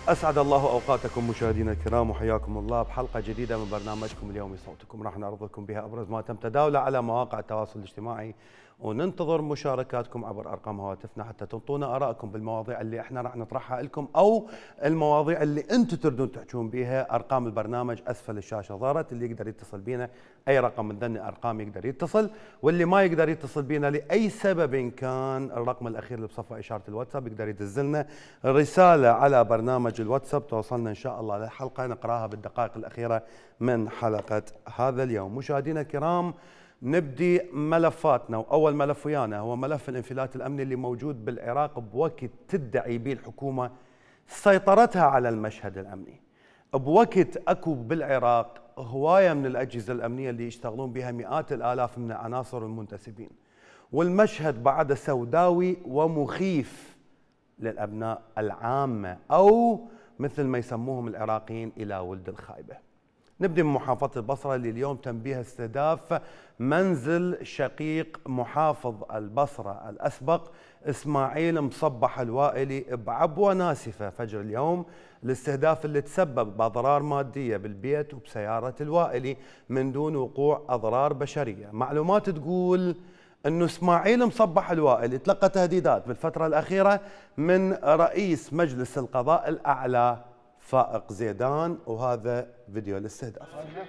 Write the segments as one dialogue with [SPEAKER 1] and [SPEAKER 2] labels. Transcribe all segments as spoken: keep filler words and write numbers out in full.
[SPEAKER 1] أسعد الله أوقاتكم مشاهدينا الكرام وحياكم الله بحلقة جديدة من برنامجكم اليومي صوتكم. راح نعرض لكم بها أبرز ما تم تداوله على مواقع التواصل الاجتماعي، وننتظر مشاركاتكم عبر أرقام هواتفنا حتى تنطونا آرائكم بالمواضيع اللي احنا راح نطرحها لكم أو المواضيع اللي أنتم تردون تحجون بها. أرقام البرنامج أسفل الشاشة ظهرت، اللي يقدر يتصل بينا أي رقم من ذني أرقام يقدر يتصل، واللي ما يقدر يتصل بينا لأي سبب كان الرقم الأخير اللي بصفة إشارة الواتساب يقدر يدز لنا رسالة على برنامج الواتساب توصلنا إن شاء الله للحلقة نقراها بالدقائق الأخيرة من حلقة هذا اليوم. مشاهدينا الكرام، نبدي ملفاتنا، وأول ملف ويانا هو ملف الانفلات الأمني اللي موجود بالعراق بوقت تدعي به الحكومة سيطرتها على المشهد الأمني، بوقت أكو بالعراق هواية من الأجهزة الأمنية اللي يشتغلون بها مئات الآلاف من العناصر والمنتسبين، والمشهد بعد سوداوي ومخيف للأبناء العامة أو مثل ما يسموهم العراقيين إلى ولد الخايبة. نبدأ من محافظة البصرة اللي اليوم تم بها استهداف منزل شقيق محافظ البصرة الأسبق إسماعيل مصبح الوائلي بعبوة ناسفة فجر اليوم. الاستهداف اللي تسبب بأضرار مادية بالبيت وبسيارة الوائلي من دون وقوع أضرار بشرية. معلومات تقول أنه إسماعيل مصبح الوائلي تلقى تهديدات بالفترة الأخيرة من رئيس مجلس القضاء الأعلى فائق زيدان، وهذا فيديو الاستهداف.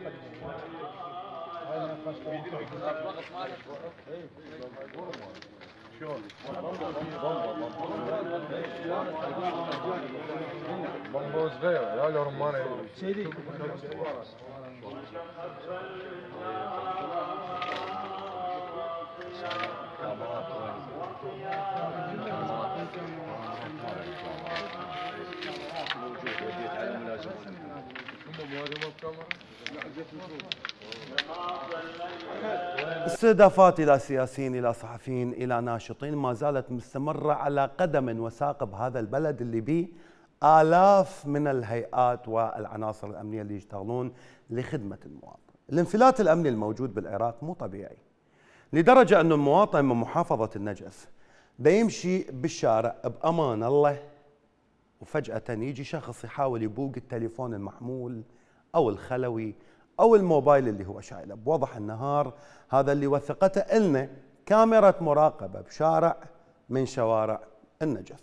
[SPEAKER 1] استهدافات إلى سياسيين، إلى صحفيين، إلى ناشطين ما زالت مستمرة على قدم وساق بهذا البلد اللي به آلاف من الهيئات والعناصر الأمنية اللي يشتغلون لخدمة المواطن. الانفلات الأمني الموجود بالعراق مو طبيعي، لدرجة أن المواطن من محافظة النجف دا يمشي بالشارع بأمان الله وفجأة يجي شخص يحاول يبوق التليفون المحمول أو الخلوي أو الموبايل اللي هو شايله بوضح النهار. هذا اللي وثقته إلنا كاميرا مراقبة بشارع من شوارع النجف.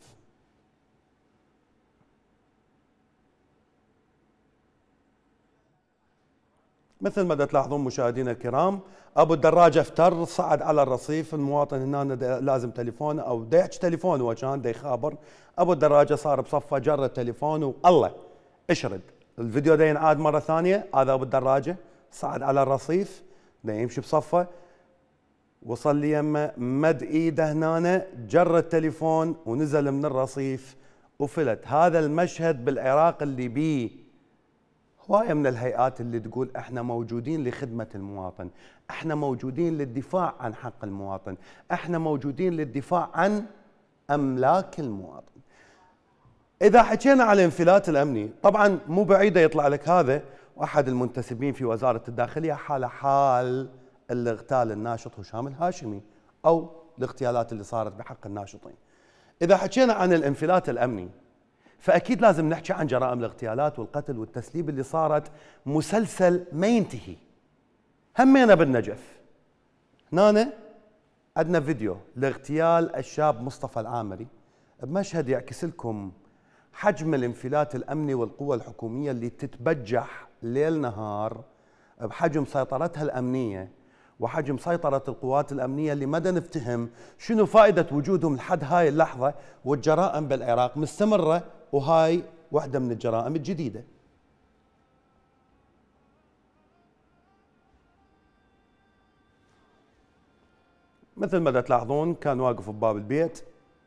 [SPEAKER 1] مثل ما تلاحظون مشاهدينا الكرام، ابو الدراجه افتر صعد على الرصيف، المواطن هنا لازم تليفونه او دا يحكي تليفونه وكان دا يخابر، ابو الدراجه صار بصفه جر التليفون والله اشرد. الفيديو دا ينعاد مره ثانيه، هذا ابو الدراجه صعد على الرصيف دا يمشي بصفه، وصل لي يمه مد ايده هنا جر التليفون ونزل من الرصيف وفلت. هذا المشهد بالعراق اللي بيه هواية من الهيئات اللي تقول احنا موجودين لخدمة المواطن، احنا موجودين للدفاع عن حق المواطن، احنا موجودين للدفاع عن املاك المواطن. اذا حكينا على الانفلات الامني، طبعا مو بعيدة يطلع لك هذا واحد المنتسبين في وزارة الداخلية حال حال الاغتال الناشط هشام الهاشمي او الاغتيالات اللي صارت بحق الناشطين. اذا حكينا عن الانفلات الامني فأكيد لازم نحكي عن جرائم الاغتيالات والقتل والتسليب اللي صارت مسلسل ما ينتهي همينا بالنجف. هنا عندنا فيديو لاغتيال الشاب مصطفى العامري بمشهد يعكس لكم حجم الانفلات الأمني والقوة الحكومية اللي تتبجح ليل نهار بحجم سيطرتها الأمنية وحجم سيطرة القوات الأمنية اللي مدى نفتهم شنو فائدة وجودهم لحد هاي اللحظة، والجرائم بالعراق مستمرة، وهاي واحدة من الجرائم الجديدة. مثل ما تلاحظون كان واقف بباب البيت،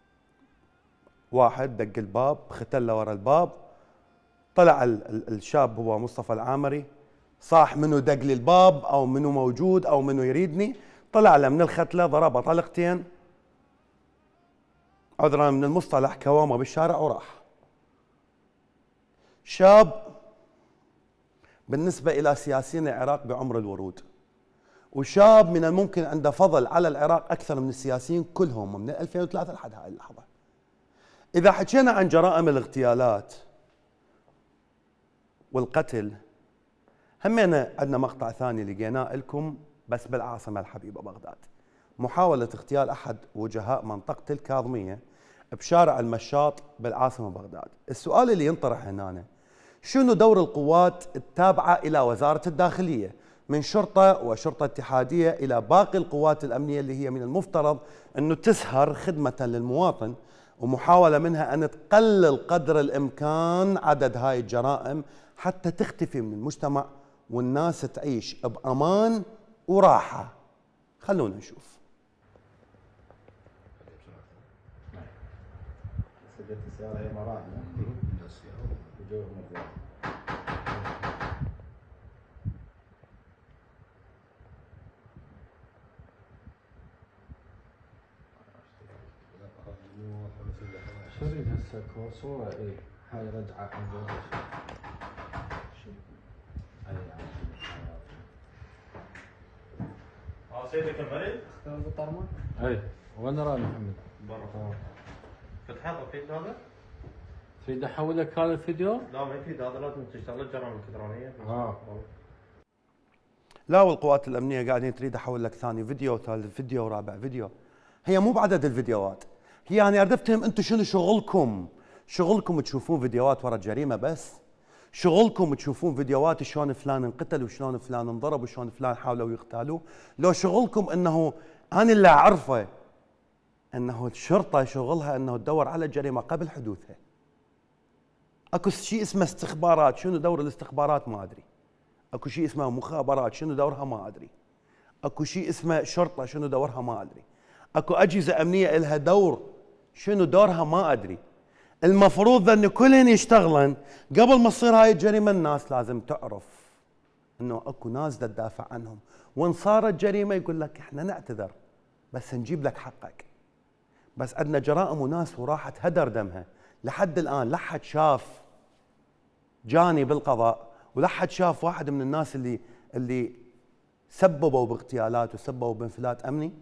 [SPEAKER 1] واحد دق الباب ختله ورا الباب، طلع الشاب هو مصطفى العامري صاح منو دق لي الباب او منو موجود او منو يريدني، طلع له من الختله ضربه طلقتين عذرا من المصطلح كوامه بالشارع وراح. شاب بالنسبه الى سياسيين العراق بعمر الورود، وشاب من الممكن عنده فضل على العراق اكثر من السياسيين كلهم من ألفين وثلاثة لحد هاي اللحظه. اذا حكينا عن جرائم الاغتيالات والقتل، همينا عندنا مقطع ثاني لقيناه لكم بس بالعاصمة الحبيبة بغداد، محاولة اغتيال أحد وجهاء منطقة الكاظمية بشارع المشاط بالعاصمة بغداد. السؤال اللي ينطرح هنا، شنو دور القوات التابعة إلى وزارة الداخلية من شرطة وشرطة اتحادية إلى باقي القوات الأمنية اللي هي من المفترض أنه تسهر خدمة للمواطن، ومحاولة منها أن تقلل قدر الإمكان عدد هاي الجرائم حتى تختفي من المجتمع والناس تعيش بأمان وراحة. خلونا نشوف.
[SPEAKER 2] سجلت السيارة هي مراحل وجوه مدينة. شو اريد هسه صورة اي هاي رجعة عن جوه اي
[SPEAKER 3] اه سيدك البريد؟
[SPEAKER 2] اختار البطارمة؟
[SPEAKER 3] اي
[SPEAKER 2] وين رامي محمد؟
[SPEAKER 3] برا فتحت طفيت هذا؟
[SPEAKER 2] تريد احول لك هذا الفيديو؟
[SPEAKER 3] لا ما يفيد، هذا لازم تشتغل الجرائم الالكترونيه.
[SPEAKER 2] اه
[SPEAKER 1] لا، والقوات الامنيه قاعدين تريد احول لك ثاني فيديو ثالث فيديو رابع فيديو. هي مو بعدد الفيديوهات، هي يعني اريد افهم انتم شنو شغلكم؟ شغلكم تشوفون فيديوهات ورا الجريمه بس؟ شغلكم تشوفون فيديوهات شلون فلان انقتل وشلون فلان انضرب وشلون فلان حاولوا يقتالوه؟ لو شغلكم انه انا اللي اعرفه انه الشرطه شغلها انه تدور على الجريمه قبل حدوثها. اكو شيء اسمه استخبارات، شنو دور الاستخبارات ما ادري. اكو شيء اسمه مخابرات، شنو دورها ما ادري. اكو شيء اسمه شرطه، شنو دورها ما ادري. اكو اجهزه امنيه لها دور، شنو دورها ما ادري. المفروض ان كلهن يشتغلن قبل ما تصير هاي الجريمه. الناس لازم تعرف انه اكو ناس دا تدافع عنهم، وان صارت جريمه يقول لك احنا نعتذر بس نجيب لك حقك. بس عندنا جرائم وناس وراحت هدر دمها لحد الان، لا حد شاف جاني بالقضاء ولا حد شاف واحد من الناس اللي اللي سببوا باغتيالات وسببوا بانفلات امني،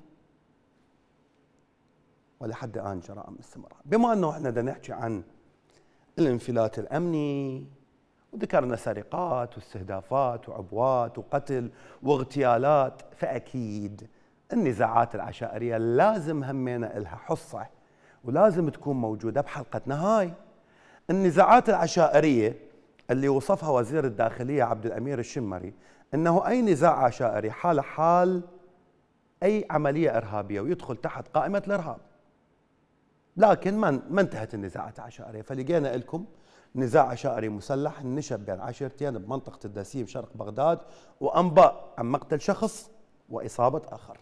[SPEAKER 1] ولحد الان جرائم مستمره. بما انه احنا بدنا نحكي عن الانفلات الامني وذكرنا سرقات واستهدافات وعبوات وقتل واغتيالات، فاكيد النزاعات العشائريه لازم همينا لها حصه ولازم تكون موجوده بحلقتنا هاي. النزاعات العشائريه اللي وصفها وزير الداخليه عبد الامير الشمري انه اي نزاع عشائري حال حال اي عمليه ارهابيه ويدخل تحت قائمه الارهاب. لكن ما ما انتهت النزاعات العشائريه، فلقينا لكم نزاع عشائري مسلح نشب بين عشيرتين بمنطقه الدسيم شرق بغداد، وانباء عن مقتل شخص واصابه اخر.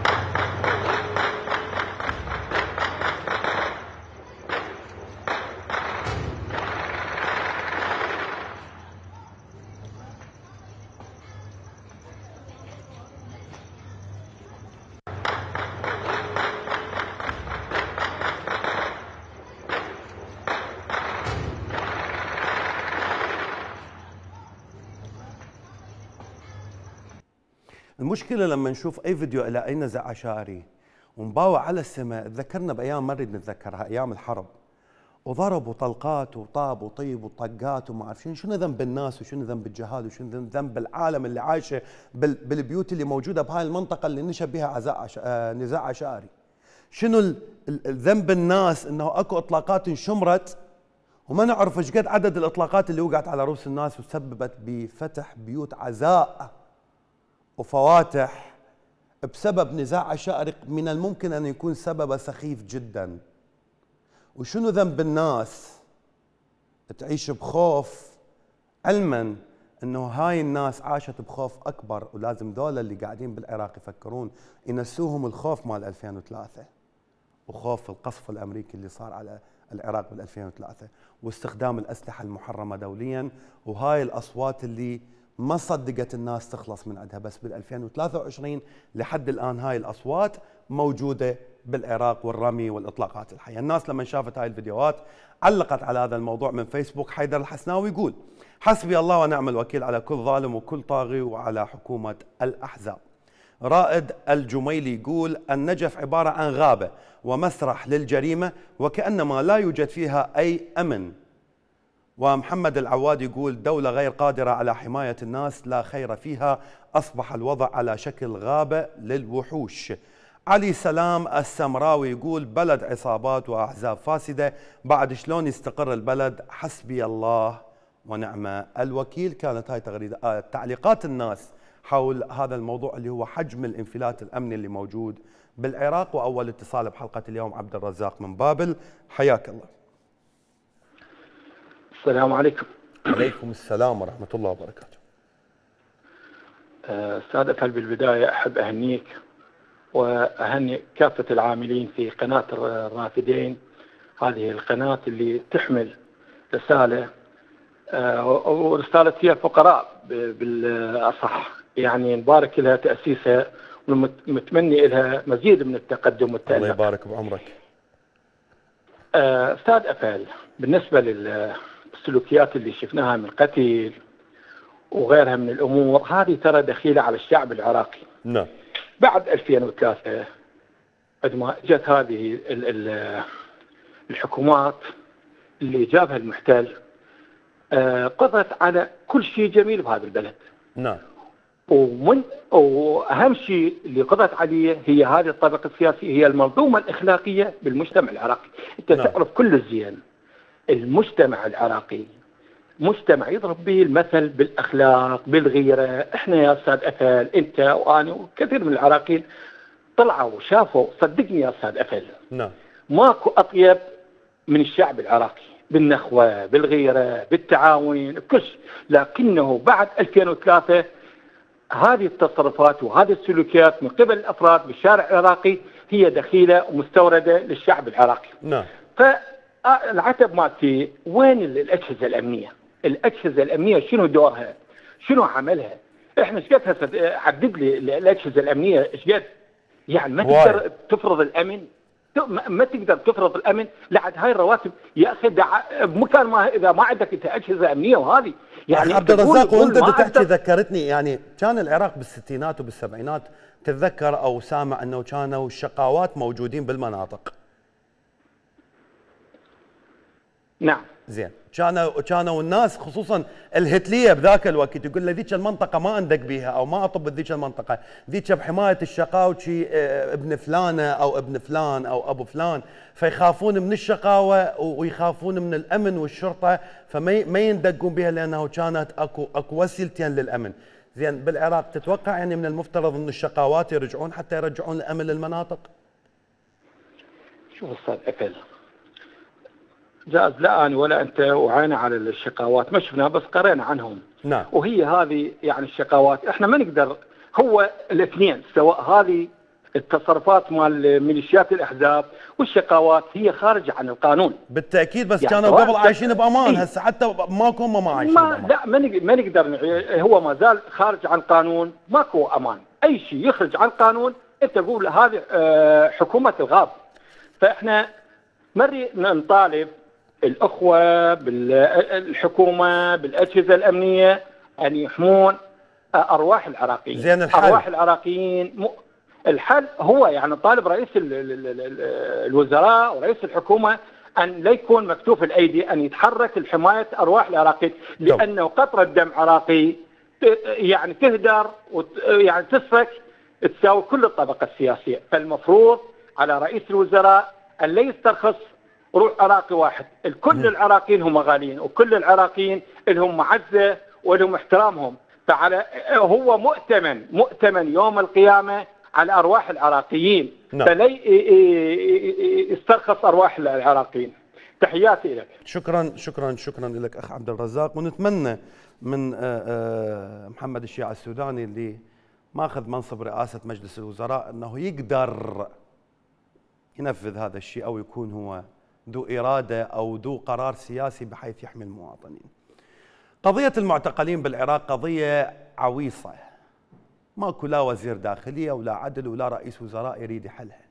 [SPEAKER 1] المشكلة لما نشوف أي فيديو إلى أي نزاع عشائري ونباوع على السماء، تذكرنا بأيام ما نريد نتذكرها، أيام الحرب، وضرب وطلقات وطاب وطيب وطقات وما أعرف شنو. شنو ذنب الناس وشنو ذنب الجهال وشنو ذنب العالم اللي عايشة بالبيوت اللي موجودة بهاي المنطقة اللي نشب بها عزاء عش... نزاع عشائري؟ شنو ذنب الناس إنه أكو إطلاقات انشمرت وما نعرف ايش قد عدد الإطلاقات اللي وقعت على رؤوس الناس وسببت بفتح بيوت عزاء وفواتح بسبب نزاع عشائري من الممكن أن يكون سببه سخيف جدا. وشنو ذنب الناس تعيش بخوف، علما أنه هاي الناس عاشت بخوف أكبر، ولازم ذولا اللي قاعدين بالعراق يفكرون ينسوهم الخوف مال ألفين وثلاثة وخوف القصف الأمريكي اللي صار على العراق بال ألفين وثلاثة واستخدام الأسلحة المحرمة دوليا، وهاي الأصوات اللي ما صدقت الناس تخلص من عندها. بس بال ألفين وثلاثة وعشرين لحد الآن هاي الأصوات موجودة بالعراق والرمي والإطلاقات الحية. الناس لما شافت هاي الفيديوهات علقت على هذا الموضوع من فيسبوك. حيدر الحسناوي يقول: حسبي الله ونعم الوكيل على كل ظالم وكل طاغي وعلى حكومة الأحزاب. رائد الجميلي يقول: النجف عبارة عن غابة ومسرح للجريمة وكأنما لا يوجد فيها أي أمن، ومحمد العواد يقول دولة غير قادرة على حماية الناس لا خير فيها، أصبح الوضع على شكل غابة للوحوش. علي سلام السمراوي يقول بلد عصابات وأحزاب فاسدة، بعد شلون يستقر البلد؟ حسبي الله ونعم الوكيل. كانت هاي تغريدة تعليقات الناس حول هذا الموضوع اللي هو حجم الانفلات الأمني اللي موجود بالعراق. وأول اتصال بحلقة اليوم عبد الرزاق من بابل، حياك الله.
[SPEAKER 4] السلام عليكم.
[SPEAKER 1] عليكم السلام ورحمة الله وبركاته.
[SPEAKER 4] أستاذ أفل، بالبداية أحب أهنيك وأهني كافة العاملين في قناة الرافدين، هذه القناة اللي تحمل رسالة ورسالة فيها الفقراء بالأصح، يعني نبارك لها تأسيسها ونتمني لها مزيد من التقدم والتألق.
[SPEAKER 1] الله يبارك بعمرك.
[SPEAKER 4] أستاذ أفل، بالنسبة للسلوكيات اللي شفناها من قتل وغيرها من الأمور، هذه ترى دخيلة على الشعب العراقي.
[SPEAKER 1] نعم.
[SPEAKER 4] بعد ألفين وثلاثة عندما جت هذه الحكومات اللي جابها المحتل، قضت على كل شيء جميل بهذا البلد.
[SPEAKER 1] نعم.
[SPEAKER 4] ومن واهم شيء اللي قضت عليه هي هذه الطبقه السياسيه، هي المنظومه الاخلاقيه بالمجتمع العراقي. انت نعم. تعرف كل الزين المجتمع العراقي مجتمع يضرب به المثل بالاخلاق بالغيره. احنا يا استاذ أفل، انت وانا وكثير من العراقيين طلعوا وشافوا، صدقني يا استاذ أفل،
[SPEAKER 1] نعم،
[SPEAKER 4] ماكو اطيب من الشعب العراقي بالنخوه بالغيره بالتعاون بكل شيء. لكنه بعد ألفين وثلاثة هذه التصرفات وهذه السلوكيات من قبل الافراد بالشارع العراقي هي دخيله ومستورده للشعب العراقي.
[SPEAKER 1] نعم.
[SPEAKER 4] فالعتب مالتي وين الاجهزه الامنيه؟ الاجهزه الامنيه شنو دورها؟ شنو عملها؟ احنا ايش قد هسه عدد لي الاجهزه الامنيه ايش قد؟ يعني ما تقدر تفرض الامن، ما تقدر تفرض الامن لعد هاي الرواتب يا اخي بمكان ما اذا ما عندك انت اجهزه امنيه. وهذه
[SPEAKER 1] يعني عبد الرزاق وانت تحكي ذكرتني، يعني كان العراق بالستينات وبالسبعينات تتذكر او سامع انه كانوا الشقاوات موجودين بالمناطق.
[SPEAKER 4] نعم.
[SPEAKER 1] زين، كانوا كانوا الناس خصوصا الهتليه بذاك الوقت يقول له ذيك المنطقه ما اندق بيها او ما اطب بذيك المنطقه، ذيك بحمايه الشقاوتشي ابن فلانه او ابن فلان او ابو فلان، فيخافون من الشقاوه ويخافون من الامن والشرطه، فما ما يندقون بها لانه كانت اكو اكو وسيلتين للامن. زين، بالعراق تتوقع يعني من المفترض ان الشقاوات يرجعون حتى يرجعون الامن للمناطق؟
[SPEAKER 4] شوف استاذ أفل، جاز لا أنا ولا أنت وعينا على الشقاوات، ما شفنا بس قرينا عنهم.
[SPEAKER 1] نعم.
[SPEAKER 4] وهي هذه يعني الشقاوات احنا ما نقدر، هو الاثنين سواء هذه التصرفات مال ميليشيات الأحزاب والشقاوات هي خارجة عن القانون.
[SPEAKER 1] بالتأكيد، بس يعني كانوا قبل عايشين بأمان، إيه؟ هسه حتى ماكو ما عايشين
[SPEAKER 4] ما
[SPEAKER 1] بأمان.
[SPEAKER 4] لا ما نقدر، هو ما زال خارج عن القانون، ماكو أمان. أي شيء يخرج عن القانون أنت تقول هذه حكومة الغاب. فإحنا مري نطالب الأخوة بالحكومة بالأجهزة الأمنية أن يحمون أرواح العراقيين.
[SPEAKER 1] زين، الحل
[SPEAKER 4] أرواح العراقيين م... الحل هو يعني طالب رئيس الوزراء ورئيس الحكومة أن لا يكون مكتوف الأيدي، أن يتحرك لحماية أرواح العراقيين، لأنه قطرة دم عراقي يعني تهدر ويعني تسفك تساوي كل الطبقة السياسية. فالمفروض على رئيس الوزراء أن لا يسترخص روح عراقي واحد. الكل العراقيين هم غاليين وكل العراقيين لهم معزة ولهم احترامهم، فعلى هو مؤتمن مؤتمن يوم القيامة على أرواح العراقيين.
[SPEAKER 1] نعم.
[SPEAKER 4] فلا يسترخص أرواح العراقيين. تحياتي لك.
[SPEAKER 1] شكرا شكرا شكرا لك أخ عبد الرزاق، ونتمنى من محمد الشيع السوداني اللي ماخذ منصب رئاسة مجلس الوزراء أنه يقدر ينفذ هذا الشيء أو يكون هو ذو إرادة أو ذو قرار سياسي بحيث يحمي المواطنين. قضية المعتقلين بالعراق قضية عويصة، ماكو لا وزير داخلية ولا عدل ولا رئيس وزراء يريد يحلها،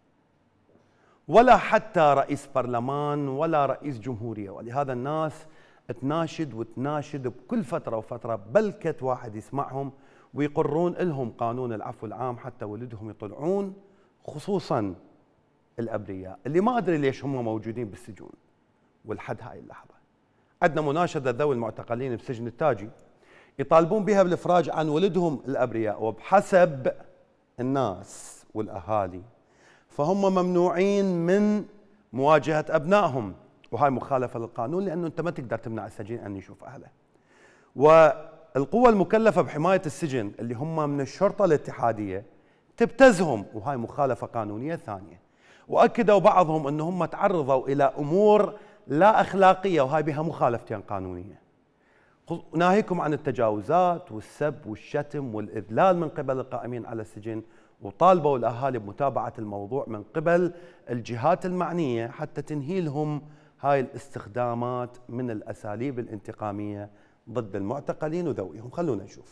[SPEAKER 1] ولا حتى رئيس برلمان ولا رئيس جمهورية. ولهذا الناس تناشد وتناشد بكل فترة وفترة بلكت واحد يسمعهم ويقرون لهم قانون العفو العام حتى ولدهم يطلعون، خصوصا الأبرياء اللي ما أدري ليش هم موجودين بالسجون. ولحد هاي اللحظة عندنا مناشدة ذوي المعتقلين بسجن التاجي يطالبون بها بالإفراج عن ولدهم الأبرياء، وبحسب الناس والأهالي فهم ممنوعين من مواجهة أبنائهم، وهاي مخالفة للقانون لأنه أنت ما تقدر تمنع السجين أن يشوف أهله. والقوى المكلفة بحماية السجن اللي هم من الشرطة الاتحادية تبتزهم، وهاي مخالفة قانونية ثانية. وأكدوا بعضهم أنهم تعرضوا إلى أمور لا أخلاقية، وهاي بها مخالفتين قانونية. ناهيكم عن التجاوزات والسب والشتم والإذلال من قبل القائمين على السجن، وطالبوا الأهالي بمتابعة الموضوع من قبل الجهات المعنية حتى تنهي لهم هاي الاستخدامات من الأساليب الانتقامية ضد المعتقلين وذويهم. خلونا نشوف.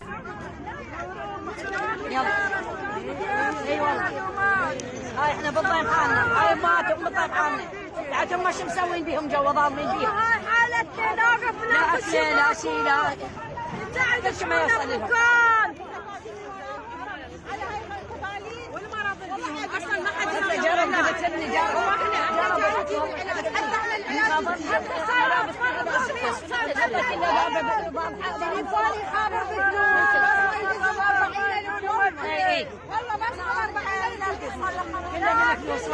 [SPEAKER 5] يلا اي والله هاي احنا بالضيف حالنا، هاي ماتوا بالضيف حالنا، عاد هم شو مسوين بيهم جو ظالمين بيهم.
[SPEAKER 6] هاي حالتنا نوقف
[SPEAKER 5] لا اكل لا شيء لا كل شيء ما يوصل لهم.
[SPEAKER 6] اصلا ما حد
[SPEAKER 5] جربنا بتبني جربنا
[SPEAKER 6] تليفوني خابر بالجوع والله ما صار أربعين ألف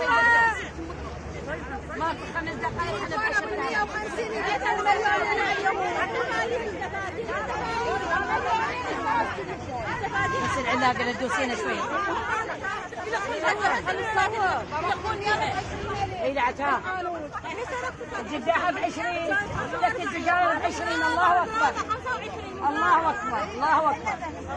[SPEAKER 5] ماكو خمس دقائق احنا بعشر
[SPEAKER 6] مئة وخمسين جت
[SPEAKER 5] بس العلاقه ندوسينا شويه. اي لعتها الجداحه ب عشرين، لك الدجاجه ب عشرين. الله اكبر الله اكبر الله اكبر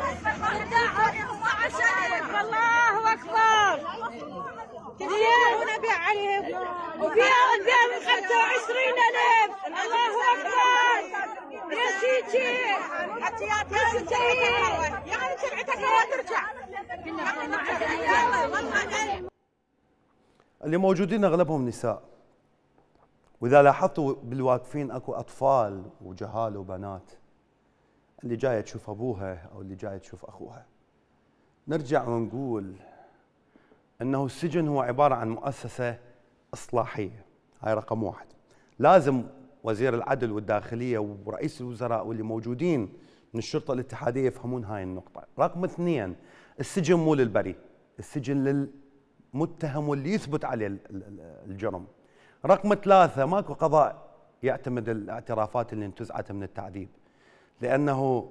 [SPEAKER 6] الله اكبر. ديال ونبيع عليهم وبيع قدام خمسة وعشرين ألف. الله أكبر يا سيدي يا سيدي يعني سمعتك لا ترجع.
[SPEAKER 1] اللي موجودين أغلبهم نساء، وإذا لاحظتوا بالواقفين أكو أطفال وجهال وبنات، اللي جاية تشوف أبوها أو اللي جاية تشوف أخوها. نرجع ونقول أنه السجن هو عبارة عن مؤسسة إصلاحية، هاي رقم واحد. لازم وزير العدل والداخلية ورئيس الوزراء واللي موجودين من الشرطة الاتحادية يفهمون هاي النقطة. رقم اثنين، السجن مو للبريء، السجن للمتهم واللي يثبت عليه الجرم. رقم ثلاثة، ماكو قضاء يعتمد الاعترافات اللي انتزعت من التعذيب، لأنه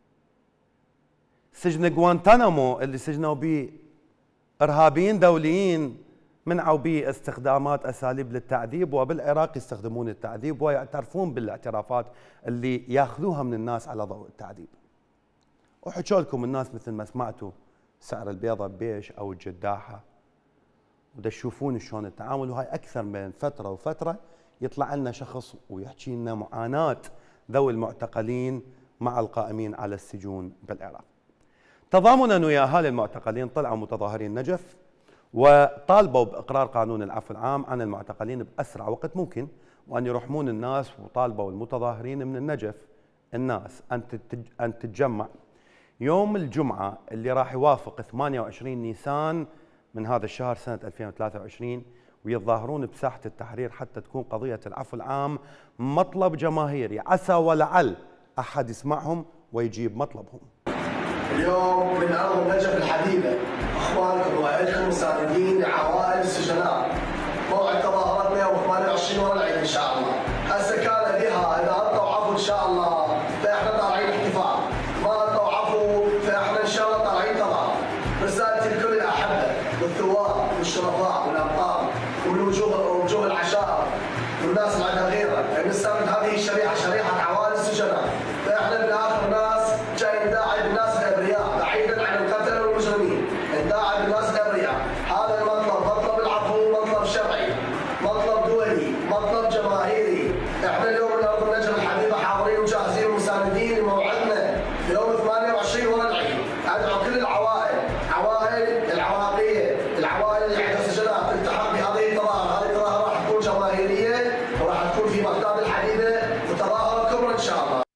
[SPEAKER 1] سجن غوانتانامو اللي سجنوا به إرهابيين دوليين منعوا به استخدامات أساليب للتعذيب، وبالعراق يستخدمون التعذيب ويعترفون بالاعترافات اللي ياخذوها من الناس على ضوء التعذيب. وحكوا لكم الناس مثل ما سمعتوا سعر البيضة ببيش أو الجداحة، ودا تشوفون شلون التعامل. وهاي أكثر من فترة وفترة يطلع لنا شخص ويحكي لنا معاناة ذوي المعتقلين مع القائمين على السجون بالعراق. تضامنا ويا اهالي المعتقلين طلعوا متظاهرين نجف وطالبوا باقرار قانون العفو العام عن المعتقلين باسرع وقت ممكن، وان يرحمون الناس. وطالبوا المتظاهرين من النجف الناس ان ان تتجمع يوم الجمعه اللي راح يوافق ثمانية وعشرين نيسان من هذا الشهر سنه ألفين وثلاثة وعشرين، ويتظاهرون بساحه التحرير حتى تكون قضيه العفو العام مطلب جماهيري، عسى ولعل احد يسمعهم ويجيب مطلبهم.
[SPEAKER 7] اليوم من ارض النجف الحبيبه اخوانكم واهلكم مساندين لعوائل السجناء. موعد تظاهرتنا يوم ثمانية وعشرين ورا العيد ان شاء الله. هسه كان بها اذا اعطوا عفو ان شاء الله فاحنا طالعين احتفال، ما اعطوا عفو فاحنا ان شاء الله طالعين تظاهر. رسالتي لكل الاحبه والثوار والشرفاء والابطال والوجوه وجوه العشائر والناس اللي عندها غيره، ان نستخدم هذه الشريحه شريحه عوائل السجناء. فاحنا بالاخر ناس جاي نداعي بالناس الابرياء بعيدا عن القتله والمجرمين، نداعي بالناس الابرياء. هذا المطلب مطلب العفو، مطلب شرعي، مطلب دولي، مطلب جماهيري. احنا اليوم من ارض النجف الحبيبه حاضرين وجاهزين ومساندين لموعدنا يوم ثمانية وعشرين ورا العيد. ادعو كل العوائل، عوائل العراقيه، العوائل اللي عندها سجناء تلتحق بهذه التظاهره. هذه التظاهره راح تكون جماهيريه وراح تكون في بغداد الحبيبه وتظاهره كبرى ان شاء الله.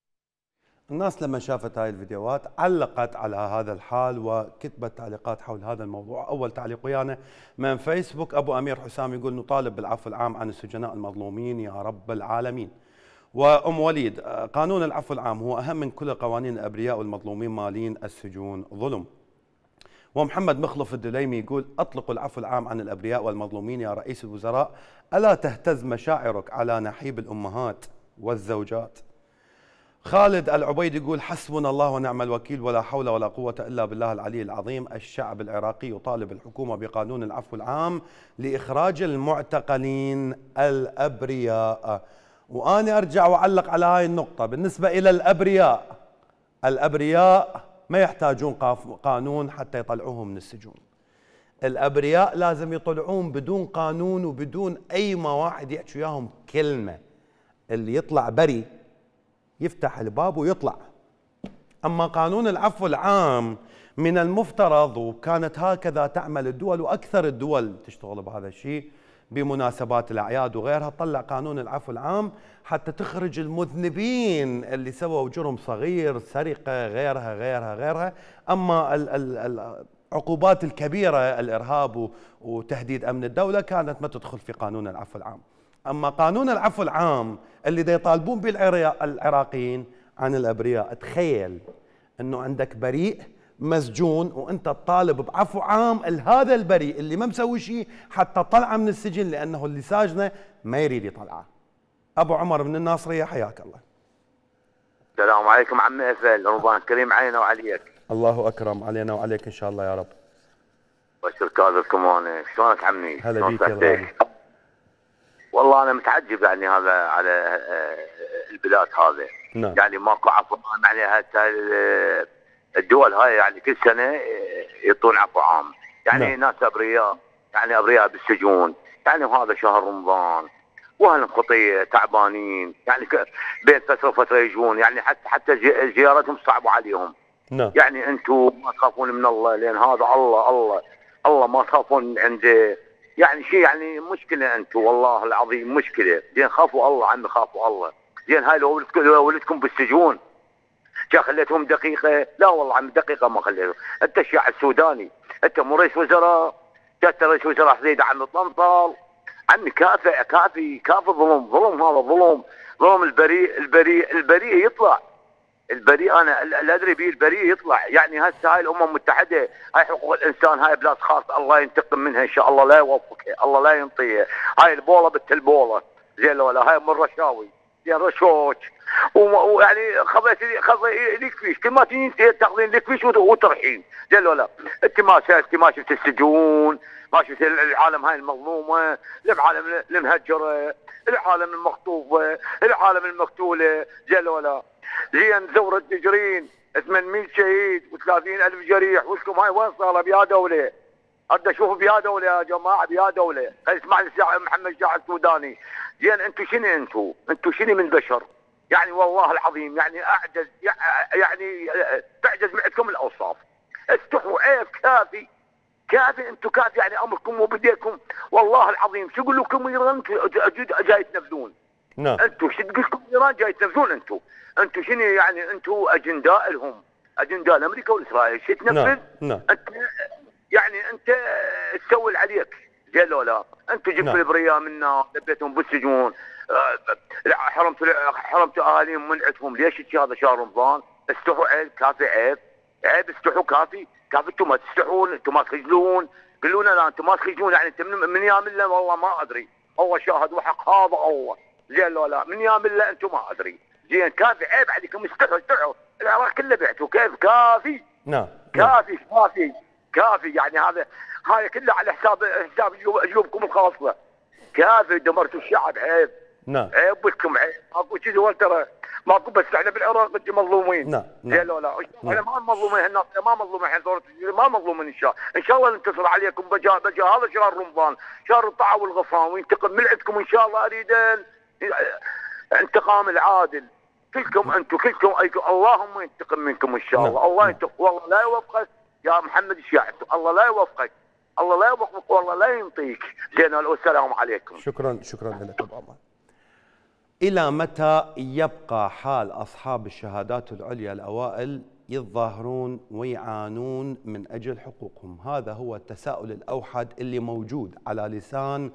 [SPEAKER 1] الناس لما شافت هاي الفيديوهات علقت على هذا الحال وكتبت تعليقات حول هذا الموضوع. أول تعليق ويانا من فيسبوك، أبو أمير حسام يقول: نطالب بالعفو العام عن السجناء المظلومين يا رب العالمين. وأم وليد، قانون العفو العام هو أهم من كل قوانين الأبرياء والمظلومين مالين السجون ظلم. ومحمد مخلف الدليمي يقول أطلقوا العفو العام عن الأبرياء والمظلومين يا رئيس الوزراء، ألا تهتز مشاعرك على نحيب الأمهات والزوجات. خالد العبيد يقول حسبنا الله ونعم الوكيل ولا حول ولا قوة إلا بالله العلي العظيم. الشعب العراقي يطالب الحكومة بقانون العفو العام لإخراج المعتقلين الأبرياء. وأنا أرجع وأعلق على هاي النقطة بالنسبة إلى الأبرياء. الأبرياء ما يحتاجون قانون حتى يطلعوهم من السجون. الأبرياء لازم يطلعون بدون قانون وبدون أي ما واحد يحكي وياهم كلمة. اللي يطلع بري يفتح الباب ويطلع. أما قانون العفو العام من المفترض، وكانت هكذا تعمل الدول وأكثر الدول تشتغل بهذا الشيء بمناسبات الأعياد وغيرها، تطلع قانون العفو العام حتى تخرج المذنبين اللي سووا جرم صغير، سرقة، غيرها غيرها غيرها. أما العقوبات الكبيرة، الإرهاب وتهديد أمن الدولة، كانت ما تدخل في قانون العفو العام. أما قانون العفو العام اللي دا يطالبون به العراقيين عن الأبرياء، تخيل أنه عندك بريء مسجون وأنت تطالب بعفو عام لهذا البريء اللي ما مسوي شيء حتى طلعه من السجن، لأنه اللي ساجنه ما يريد يطلعه. أبو عمر من الناصرية، حياك الله.
[SPEAKER 8] السلام عليكم عمي أفل، رمضان كريم علينا وعليك.
[SPEAKER 1] الله أكرم علينا وعليك إن شاء الله يا رب.
[SPEAKER 8] بشر كاذبكم أنا، شلونك عمي؟
[SPEAKER 1] هلا بيك يا غالي.
[SPEAKER 8] والله أنا متعجب يعني هذا على البلاد هذا.
[SPEAKER 1] نعم.
[SPEAKER 8] يعني ماكو عفو عام، يعني حتى الدول هاي يعني كل سنة يعطون عفو عام، يعني نعم. ناس أبرياء، يعني أبرياء بالسجون، يعني وهذا شهر رمضان واهل خطيه تعبانين، يعني بين فتره وفتره يجون، يعني حتى حتى زيارتهم صعبوا عليهم.
[SPEAKER 1] نعم.
[SPEAKER 8] يعني انتم ما تخافون من الله، لان هذا الله الله الله ما تخافون عنده، يعني شيء يعني مشكله انتم والله العظيم مشكله. زين خافوا الله عمي، خافوا الله. زين هاي لو ولدكم بالسجون جا خليتهم دقيقه؟ لا والله عمي دقيقه ما خليتهم. انت الشيعة السوداني، انت مو رئيس وزراء، جات رئيس وزراء حديد عم طنطل عمي. كافي كافي كافي ظلم، ظلم هذا ظلم، ظلم. البريء البريء البريء يطلع، البريء انا اللي ادري به البريء يطلع. يعني هسه هاي الامم المتحده، هاي حقوق الانسان، هاي بلاد خاصه، الله ينتقم منها ان شاء الله، لا يوفقها، الله لا ينطيها. هاي البوله بنت البوله، زين ولا هاي من رشاوي، زين رشوش، ويعني خذيت خذي لك فيش، كل ما تجين تاخذين لك فيش وترحين، زين ولا. انت ما شفت ما شفت السجون، ما شفت العالم هاي المظلومه، العالم المهجره، العالم المخطوفه، العالم المقتوله، زين ولا. زين ثوره تجرين ثمانمئة شهيد وثلاثين ألف جريح، وشكم هاي وين صار بيا دوله؟ اريد اشوف بيا دوله يا جماعه، بيا دوله. خلي اسمعني محمد الشاعر السوداني. زين انتم شنو انتم؟ انتم شنو من بشر؟ يعني والله العظيم يعني اعجز، يعني تعجز معكم الاوصاف. استحوا عيب، كافي كافي، انتم كافي، يعني امركم وبديكم والله العظيم. شو يقول لكم ايران جاي تنفذون؟
[SPEAKER 1] نعم.
[SPEAKER 8] انتم شو تقول لكم ايران جاي تنفذون؟ انتم انتم شنو يعني؟ انتم اجنداء لهم، اجنداء لامريكا واسرائيل، شو تنفذ؟
[SPEAKER 1] نعم. نعم.
[SPEAKER 8] انت يعني انت تسوي اللي عليك، زين لو لا. انتم جبتوا نعم. الابرياء منا، لبيتهم بالسجون، حرمتوا حرمتوا اهاليهم، منعتهم. ليش هذا شهر رمضان؟ استحوا عيب، كافي عيب، عيب استحوا كافي، كافي. انتم ما تستحون، انتم ما تخجلون، قولوا لنا لا انتم ما تخجلون. يعني انت من, من يام الله والله ما ادري، هو شاهد وحق هذا الله، زين لو لا. من يام الله انتم ما ادري، زين كافي عيب عليكم، استحوا استحوا. العراق كله بعتوا، كيف كافي؟
[SPEAKER 1] نعم.
[SPEAKER 8] كافي كافي كافي. يعني هذا هاي كله على حساب حساب جيوبكم الخاصه. كافي دمرتوا الشعب، عيب.
[SPEAKER 1] نعم.
[SPEAKER 8] عيب لكم، عيب. ماكو شيء دول ترى، ماكو، بس احنا بالعراق انتم مظلومين.
[SPEAKER 1] نعم.
[SPEAKER 8] زين لو لا. احنا ما مظلومين، الناس ما مظلومين، الحين ثوره ما مظلومين. ان شاء ان شاء الله ننتصر عليكم. بجا بجا هذا شهر رمضان، شهر الطاعه والغفران، وينتقم من عندكم ان شاء الله. اريد انتقام العادل. كلكم انتم كلكم أيكم. اللهم ينتقم منكم ان شاء الله. نعم. الله ينتقم، والله لا يوفقك يا محمد الشاعر، الله لا يوفقك، الله لا يوفقك، والله لا ينطيك. زين والسلام عليكم.
[SPEAKER 1] شكرا شكرا لك ابو عمر. الى متى يبقى حال اصحاب الشهادات العليا الاوائل يتظاهرون ويعانون من اجل حقوقهم؟ هذا هو التساؤل الاوحد اللي موجود على لسان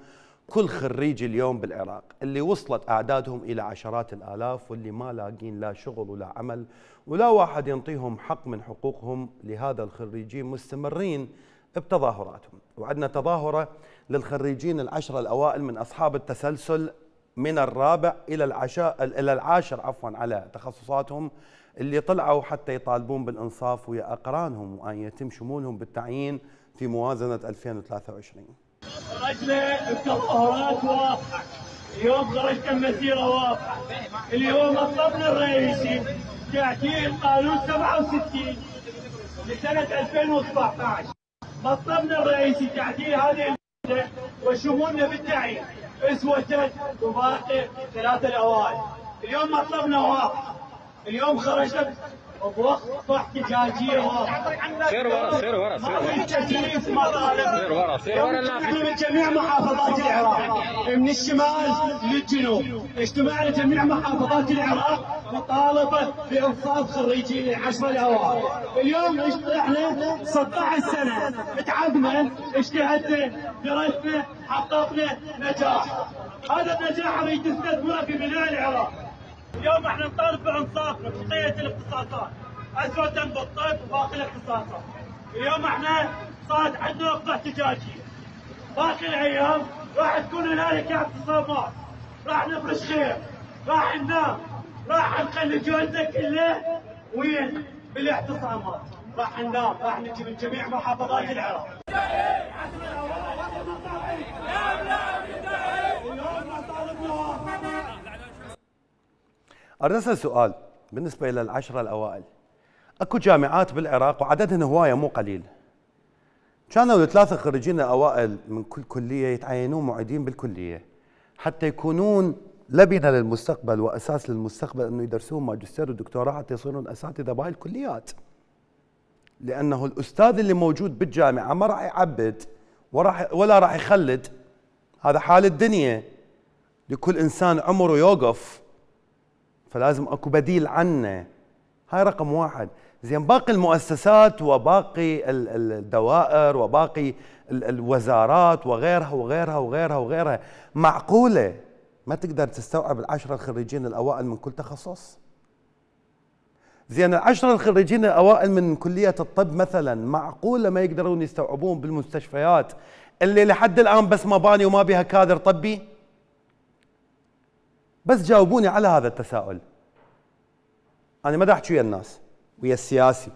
[SPEAKER 1] كل خريج اليوم بالعراق اللي وصلت أعدادهم إلى عشرات الآلاف، واللي ما لاقين لا شغل ولا عمل ولا واحد ينطيهم حق من حقوقهم، لهذا الخريجين مستمرين بتظاهراتهم. وعندنا تظاهرة للخريجين العشرة الأوائل من أصحاب التسلسل من الرابع إلى العشاء إلى العاشر عفوا على تخصصاتهم، اللي طلعوا حتى يطالبون بالإنصاف ويا أقرانهم وأن يتم شمولهم بالتعيين في موازنة ألفين وثلاثة وعشرين.
[SPEAKER 9] خرجنا بتظاهرات واضحة، اليوم خرجنا بمسيرة واضحة، اليوم مطلبنا الرئيسي تعديل قانون سبعة وستين لسنة ألفين وسبعة عشر، مطلبنا الرئيسي تعديل هذه المادة وشمولنا بالتعيين اسوة وباقي ثلاثة الأوائل. اليوم مطلبنا واضح، اليوم خرجنا بوقفة احتجاجية واضحة.
[SPEAKER 10] سير ورا سير ورا سير ورا
[SPEAKER 9] تكليف مطالب
[SPEAKER 10] سير ورا سير ورا
[SPEAKER 9] من جميع محافظات العراق من الشمال للجنوب، اجتمعنا جميع محافظات العراق مطالبة بإنصاف خريجين العشرة الأوائل. اليوم احنا ستة عشر سنة تعبنا، اجتهدنا، درسنا، حققنا نجاح. هذا النجاح اريد تستثمره في بناء العراق. اليوم احنا نطالب بانصافنا بقضية الاختصاصات، أسوة بالطب وباقي الاختصاصات. اليوم احنا صار عندنا وقفة احتجاجية. باقي الأيام راح تكون هنالك اعتصامات، راح نفرش خير، راح ننام، راح نخلي جهدنا كله وين؟ بالاعتصامات، راح ننام، راح نجي من جميع محافظات العراق.
[SPEAKER 1] أريد أسأل سؤال بالنسبة إلى العشرة الأوائل. أكو جامعات بالعراق وعددهن هواية مو قليل، كانوا الثلاثة خريجين الأوائل من كل كلية يتعينون معيدين بالكلية حتى يكونون لبنة للمستقبل وأساس للمستقبل، أنه يدرسون ماجستير ودكتوراه حتى يصيرون أساتذة بهاي الكليات. لأنه الأستاذ اللي موجود بالجامعة ما راح يعبد وراح ولا راح يخلد، هذا حال الدنيا، لكل إنسان عمره يوقف، فلازم اكو بديل عنه. هاي رقم واحد. زين باقي المؤسسات وباقي الدوائر وباقي الوزارات وغيرها وغيرها وغيرها وغيرها، معقولة ما تقدر تستوعب العشرة الخريجين الأوائل من كل تخصص؟ زين العشرة الخريجين الأوائل من كلية الطب مثلا، معقولة ما يقدرون يستوعبون بالمستشفيات اللي لحد الآن بس مباني وما بها كادر طبي؟ بس جاوبوني على هذا التساؤل. أنا ما دا أحكي ويا الناس، ويا السياسي.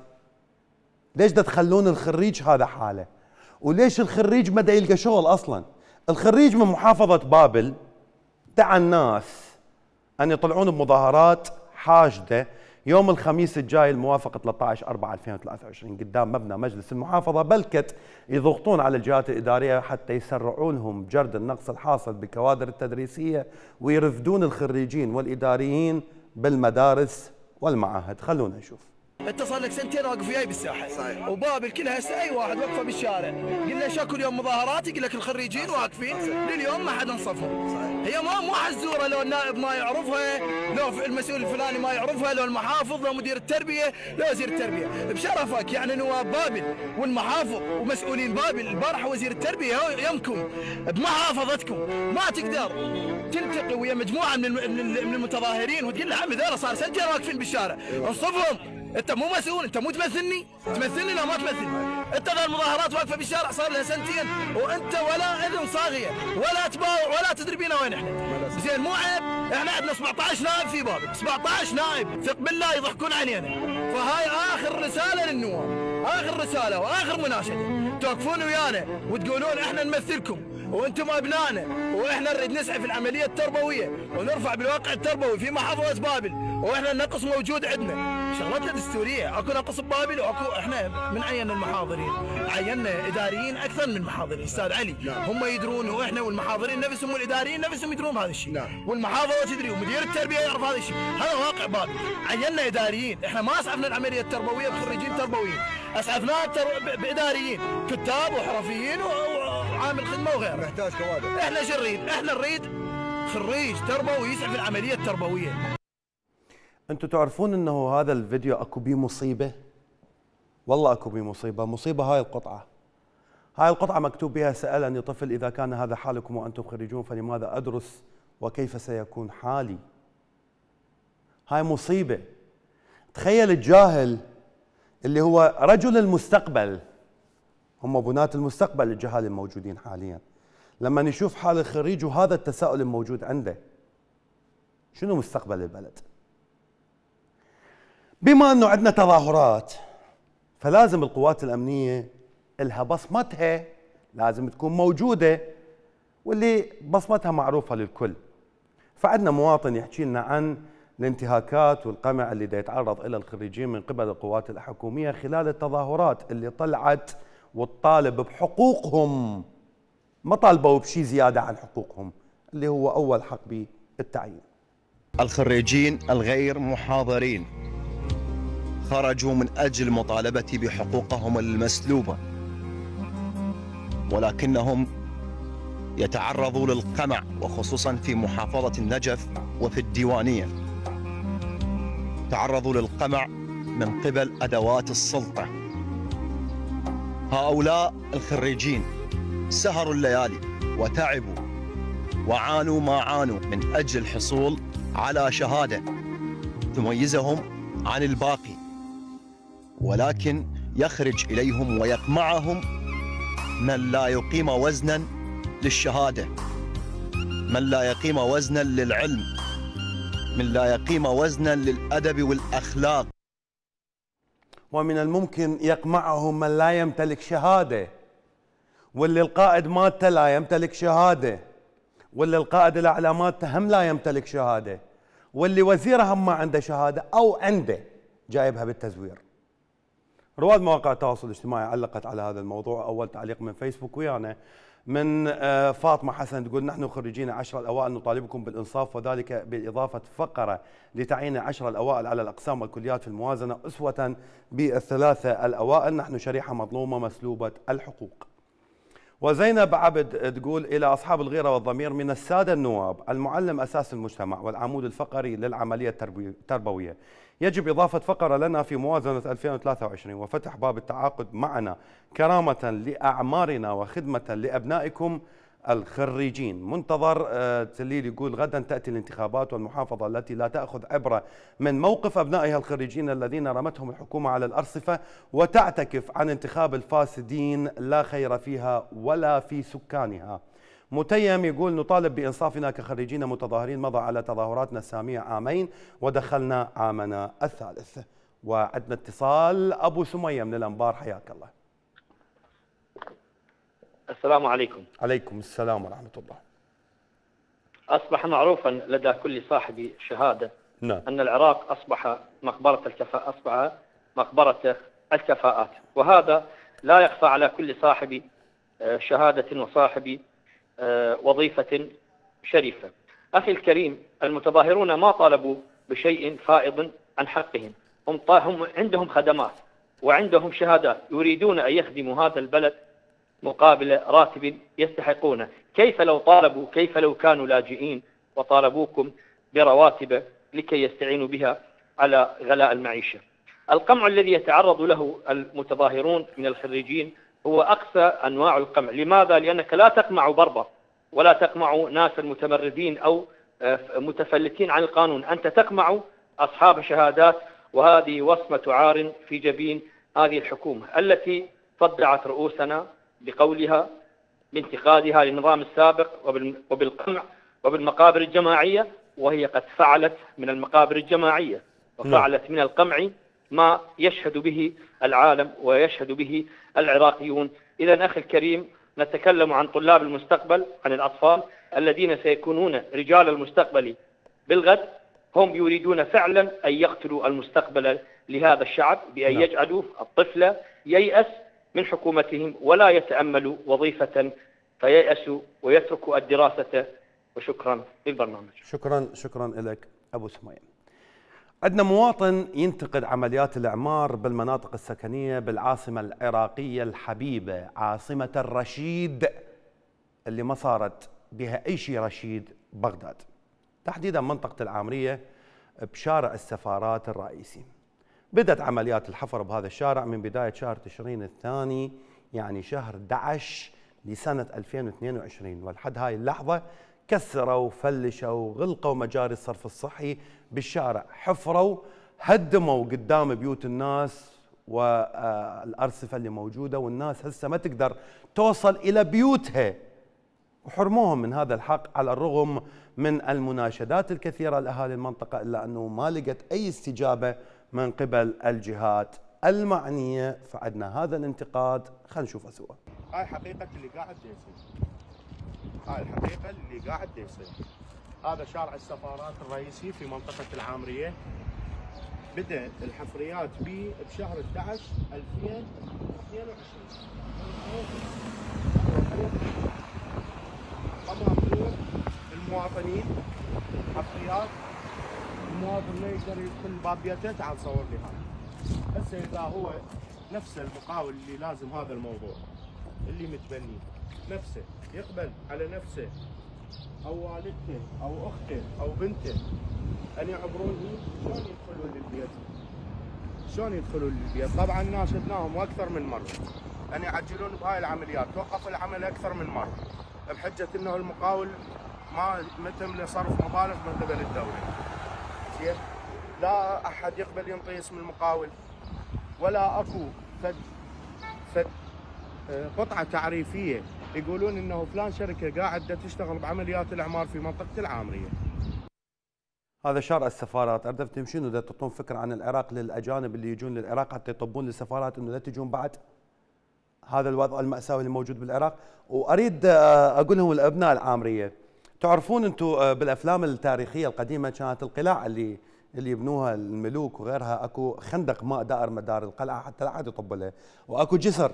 [SPEAKER 1] ليش دا تخلون الخريج هذا حاله؟ وليش الخريج ما دا يلقى شغل أصلاً؟ الخريج من محافظة بابل دعا الناس أن يطلعون بمظاهرات حاشدة يوم الخميس الجاي الموافق ثلاثة عشر أربعة ألفين وثلاثة وعشرين قدام مبنى مجلس المحافظة، بلكت يضغطون على الجهات الإدارية حتى يسرعون لهم جرد النقص الحاصل بالكوادر التدريسية ويرفدون الخريجين والإداريين بالمدارس والمعاهد. خلونا نشوف.
[SPEAKER 11] انت صار لك سنتين واقف وياي بالساحه صحيح. وبابل كلها هسه اي واحد وقفه بالشارع قلنا شكو اليوم مظاهرات، يقول لك الخريجين واقفين لليوم ما حد انصفهم. هي ما مو حزوره، لو النائب ما يعرفها، لو المسؤول الفلاني ما يعرفها، لو المحافظ، لو مدير التربيه، لو وزير التربيه. بشرفك يعني نواب بابل والمحافظ ومسؤولين بابل، البارحه وزير التربيه يمكم بمحافظتكم ما تقدر تلتقي ويا مجموعه من من المتظاهرين وتقول له عمي ذولا صار سنتين واقفين بالشارع انصفهم. انت مو مسؤول، انت مو تمثلني؟ تمثلني لا ما تمثلني. انت ذا المظاهرات واقفه بالشارع صار لها سنتين وانت ولا اذن صاغيه ولا تباوع ولا تدري بينا وين احنا. زين مو عيب؟ احنا عندنا سبعة عشر نائب في بابل، سبعة عشر نائب، ثق بالله يضحكون علينا. فهاي اخر رساله للنواب، اخر رساله واخر مناشده، توقفون ويانا وتقولون احنا نمثلكم وانتم ابنائنا واحنا نريد نسعى في العمليه التربويه ونرفع بالواقع التربوي في محافظه بابل، واحنا النقص موجود عندنا. شغلتنا دستوريه، اكو نقص ببابل واكو احنا من عينا المحاضرين، عينا اداريين اكثر من محاضرين، استاذ علي. نعم. هم يدرون واحنا والمحاضرين نفسهم والاداريين نفسهم يدرون بهذا الشيء. نعم. والمحافظه تدري ومدير التربيه يعرف هذا الشيء، هذا واقع بابل. عينا اداريين، احنا ما اسعفنا العمليه التربويه بخريجين تربويين، اسعفناها باداريين، كتاب وحرفيين وعامل خدمه وغيره. نحتاج كوادر. احنا شو نريد؟ احنا نريد خريج تربوي يسعف العمليه التربويه.
[SPEAKER 1] انتم تعرفون انه هذا الفيديو اكو بيه مصيبه؟ والله اكو بيه مصيبه، مصيبه هاي القطعه. هاي القطعة مكتوب بها: سألني طفل إذا كان هذا حالكم وأنتم خريجون فلماذا أدرس وكيف سيكون حالي؟ هاي مصيبة. تخيل الجاهل اللي هو رجل المستقبل، هم بناة المستقبل الجهال الموجودين حاليا، لما نشوف حال الخريج وهذا التساؤل الموجود عنده، شنو مستقبل البلد؟ بما أنه عندنا تظاهرات فلازم القوات الأمنية لها بصمتها، لازم تكون موجودة، واللي بصمتها معروفة للكل. فعندنا مواطن يحكي لنا عن الانتهاكات والقمع اللي دا يتعرض إلى الخريجين من قبل القوات الحكومية خلال التظاهرات اللي طلعت وتطالب بحقوقهم، ما طالبوا بشيء زيادة عن حقوقهم اللي هو أول حق بالتعيين.
[SPEAKER 12] الخريجين الغير محاضرين خرجوا من أجل المطالبة بحقوقهم المسلوبة، ولكنهم يتعرضوا للقمع، وخصوصا في محافظة النجف وفي الديوانية تعرضوا للقمع من قبل أدوات السلطة. هؤلاء الخريجين سهروا الليالي وتعبوا وعانوا ما عانوا من أجل الحصول على شهادة تميزهم عن الباقي، ولكن يخرج إليهم ويقمعهم من لا يقيم وزنا للشهادة، من لا يقيم وزنا للعلم، من لا يقيم وزنا للأدب والأخلاق.
[SPEAKER 1] ومن الممكن يقمعهم من لا يمتلك شهادة، واللي القائد مالته لا يمتلك شهادة، واللي القائد الأعلى مالته هم لا يمتلك شهادة، واللي وزيره هم ما عنده شهادة أو عنده جايبها بالتزوير. رواد مواقع التواصل الاجتماعي علقت على هذا الموضوع. أول تعليق من فيسبوك ويانا من فاطمة حسن تقول: نحن خريجين عشر الأوائل نطالبكم بالإنصاف، وذلك بإضافة فقرة لتعيين عشر الأوائل على الأقسام والكليات في الموازنة أسوة بالثلاثة الأوائل. نحن شريحة مظلومة مسلوبة الحقوق. وزينب عبد تقول: إلى أصحاب الغيرة والضمير من السادة النواب، المعلم أساس المجتمع والعمود الفقري للعملية التربوية، يجب إضافة فقرة لنا في موازنة ألفين وثلاثة وعشرين وفتح باب التعاقد معنا كرامة لأعمارنا وخدمة لأبنائكم الخريجين. منتظر تليل يقول: غدا تأتي الانتخابات والمحافظة التي لا تأخذ عبرة من موقف أبنائها الخريجين الذين رمتهم الحكومة على الأرصفة وتعتكف عن انتخاب الفاسدين لا خير فيها ولا في سكانها. متيم يقول: نطالب بإنصافنا كخريجين متظاهرين مضى على تظاهراتنا السامية عامين ودخلنا عامنا الثالث. وعندنا اتصال أبو سمية من الأنبار، حياك الله.
[SPEAKER 13] السلام عليكم.
[SPEAKER 1] عليكم السلام ورحمة الله.
[SPEAKER 13] أصبح معروفا لدى كل صاحب شهادة
[SPEAKER 1] نعم.
[SPEAKER 13] أن العراق أصبح مقبرة الكفاءة، أصبح مقبرة الكفاءات، وهذا لا يخفى على كل صاحب شهادة وصاحب وظيفة شريفة. أخي الكريم، المتظاهرون ما طالبوا بشيء فائض عن حقهم، هم, هم عندهم خدمات وعندهم شهادات، يريدون أن يخدموا هذا البلد مقابل راتب يستحقونه. كيف لو طالبوا، كيف لو كانوا لاجئين وطالبوكم برواتب لكي يستعينوا بها على غلاء المعيشة؟ القمع الذي يتعرض له المتظاهرون من الخريجين هو أقصى أنواع القمع. لماذا؟ لأنك لا تقمع بربر ولا تقمع ناس المتمردين أو متفلتين عن القانون، أنت تقمع أصحاب شهادات، وهذه وصمة عار في جبين هذه الحكومة التي صدعت رؤوسنا بقولها بانتقادها للنظام السابق وبالقمع وبالمقابر الجماعية، وهي قد فعلت من المقابر الجماعية وفعلت من القمع ما يشهد به العالم ويشهد به العراقيون. إذا أخي الكريم، نتكلم عن طلاب المستقبل، عن الأطفال الذين سيكونون رجال المستقبل بالغد. هم يريدون فعلا أن يقتلوا المستقبل لهذا الشعب بأن يجعلوا الطفل ييأس من حكومتهم ولا يتأملوا وظيفة فييأسوا ويتركوا الدراسة. وشكرا للبرنامج.
[SPEAKER 1] شكرا شكرا لك أبو سمية. عندنا مواطن ينتقد عمليات الإعمار بالمناطق السكنية بالعاصمة العراقية الحبيبة، عاصمة الرشيد اللي ما صارت بها أي شيء رشيد، بغداد، تحديدا منطقة العامرية بشارع السفارات الرئيسي. بدأت عمليات الحفر بهذا الشارع من بداية شهر تشرين الثاني يعني شهر أحد عشر لسنة ألفين واثنين وعشرين، ولحد هاي اللحظة كسروا فلشوا غلقوا مجاري الصرف الصحي بالشارع، حفروا هدموا قدام بيوت الناس والأرصفة اللي موجودة، والناس هسه ما تقدر توصل إلى بيوتها، وحرموهم من هذا الحق على الرغم من المناشدات الكثيرة لأهالي المنطقة، إلا أنه ما لقت أي استجابة من قبل الجهات المعنية. فعندنا هذا الانتقاد، خلينا نشوفه سوا.
[SPEAKER 14] هاي حقيقة اللي قاعد يصير، هاي الحقيقة اللي قاعد يصير. هذا شارع السفارات الرئيسي في منطقة العامرية، بدأ الحفريات به بشهر أحد عشر ألفين واثنين وعشرين. أمام المواطنين حفريات، المواطن ما يقدر يدخل باب بيته. تعال صور لي هذا. هسه إذا هو نفس المقاول اللي لازم هذا الموضوع اللي متبني نفسه يقبل على نفسه او والدته او اخته او بنته ان يعبرون، شلون يدخلون للبيت؟ شلون يدخلون للبيت؟ طبعا ناشدناهم اكثر من مره ان يعجلون بهاي العمليات، توقفوا العمل اكثر من مره بحجه انه المقاول ما متم لصرف مبالغ من قبل الدوله. زين؟ لا احد يقبل ينطي اسم المقاول، ولا اكو فد فد قطعة تعريفية يقولون انه فلان شركة قاعدة تشتغل بعمليات الاعمار في منطقة العامرية.
[SPEAKER 1] هذا شارع السفارات، اردت تمشون ودا تعطون فكرة عن العراق للاجانب اللي يجون للعراق حتى يطبون للسفارات انه لا تجون بعد. هذا الوضع المأساوي اللي موجود بالعراق. واريد اقول لهم الابناء العامرية، تعرفون انتم بالافلام التاريخية القديمة كانت القلاع اللي اللي يبنوها الملوك وغيرها اكو خندق ماء دائر مدار القلعة حتى لا احد يطب لها، واكو جسر